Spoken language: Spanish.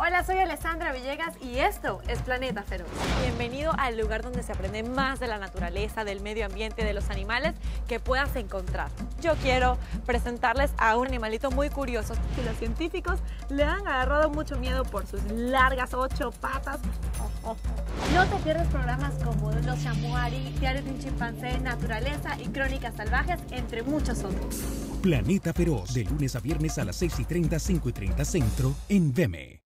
Hola, soy Alessandra Villegas y esto es Planeta Feroz. Bienvenido al lugar donde se aprende más de la naturaleza, del medio ambiente, de los animales que puedas encontrar. Yo quiero presentarles a un animalito muy curioso que los científicos le han agarrado mucho miedo por sus largas 8 patas. No te pierdas programas como Los Chamuari, Diario de un Chimpancé, Naturaleza y Crónicas Salvajes, entre muchos otros. Planeta Feroz, de lunes a viernes a las 6:30, 5:30 Centro, en Veme.